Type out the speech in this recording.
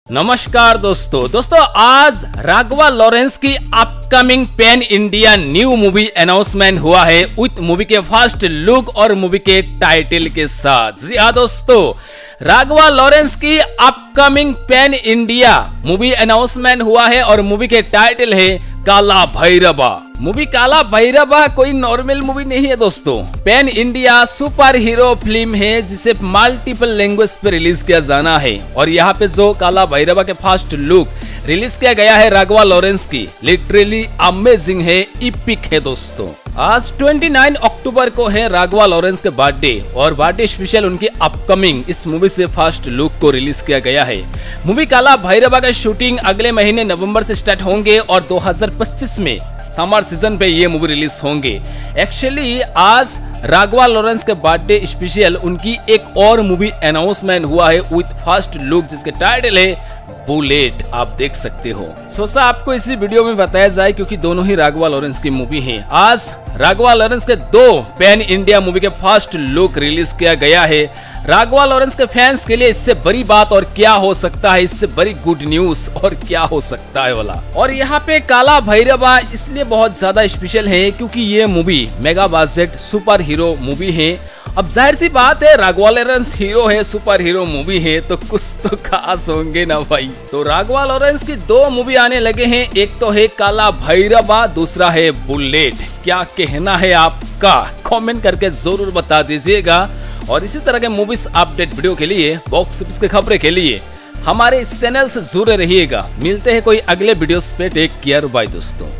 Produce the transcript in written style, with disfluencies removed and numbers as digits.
नमस्कार दोस्तों आज राघवा लॉरेंस की upcoming pan India new movie announcement हुआ है विथ मूवी के फर्स्ट लुक और मूवी के टाइटल के साथ। जी हाँ दोस्तों, राघवा लॉरेंस की upcoming pan India movie announcement हुआ है और मूवी के टाइटल है काला भैरवा। मूवी काला भैरवा कोई नॉर्मल मूवी नहीं है दोस्तों, pan India super hero film है जिसे मल्टीपल लैंग्वेज पे रिलीज किया जाना है। और यहाँ पे जो काला भैरवा के फर्स्ट लुक रिलीज किया गया है राघवा लॉरेंस की, लिटरली अमेजिंग है, इपिक है दोस्तों। आज 29 अक्टूबर को है राघवा लॉरेंस के बर्थडे और बर्थडे स्पेशल उनकी अपकमिंग इस मूवी से फर्स्ट लुक को रिलीज किया गया है। मूवी काला भैरवा का शूटिंग अगले महीने नवंबर से स्टार्ट होंगे और 2025 में समर सीजन पे ये मूवी रिलीज होंगे। एक्चुअली आज राघवा लॉरेंस के बर्थडे स्पेशल उनकी एक और मूवी अनाउंसमेंट हुआ है विथ फर्स्ट लुक जिसके टाइटल है बुलेट। आप देख सकते हो, सोचा आपको इसी वीडियो में बताया जाए क्योंकि दोनों ही राघवा लॉरेंस की मूवी हैं। आज राघवा लॉरेंस के दो पैन इंडिया मूवी के फर्स्ट लुक रिलीज किया गया है। राघवा लॉरेंस के फैंस के लिए इससे बड़ी बात और क्या हो सकता है, इससे बड़ी गुड न्यूज और क्या हो सकता है वाला। और यहाँ पे काला भैरवा इसलिए बहुत ज्यादा स्पेशल है क्योंकि ये movie mega budget super hero movie है। अब जाहिर सी बात है राघवा लॉरेंस हीरो है, सुपर हीरो मूवी है तो कुछ तो खास होंगे ना भाई। तो राघवा लॉरेंस की दो मूवी आने लगे हैं, एक तो है काला भैरवा, दूसरा है बुलेट। क्या कहना है आपका, कमेंट करके जरूर बता दीजिएगा। और इसी तरह के मूवीज अपडेट वीडियो के लिए, बॉक्स ऑफिस की खबरें के लिए हमारे इस चैनल से जुड़े रहिएगा। मिलते हैं कोई अगले वीडियोस पे, टेक केयर, बाय दोस्तों।